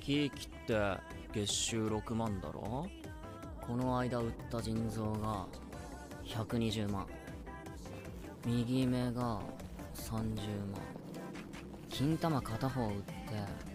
キーキって月収6万だろ。この間売った腎臓が120万、右目が30万、金玉片方売って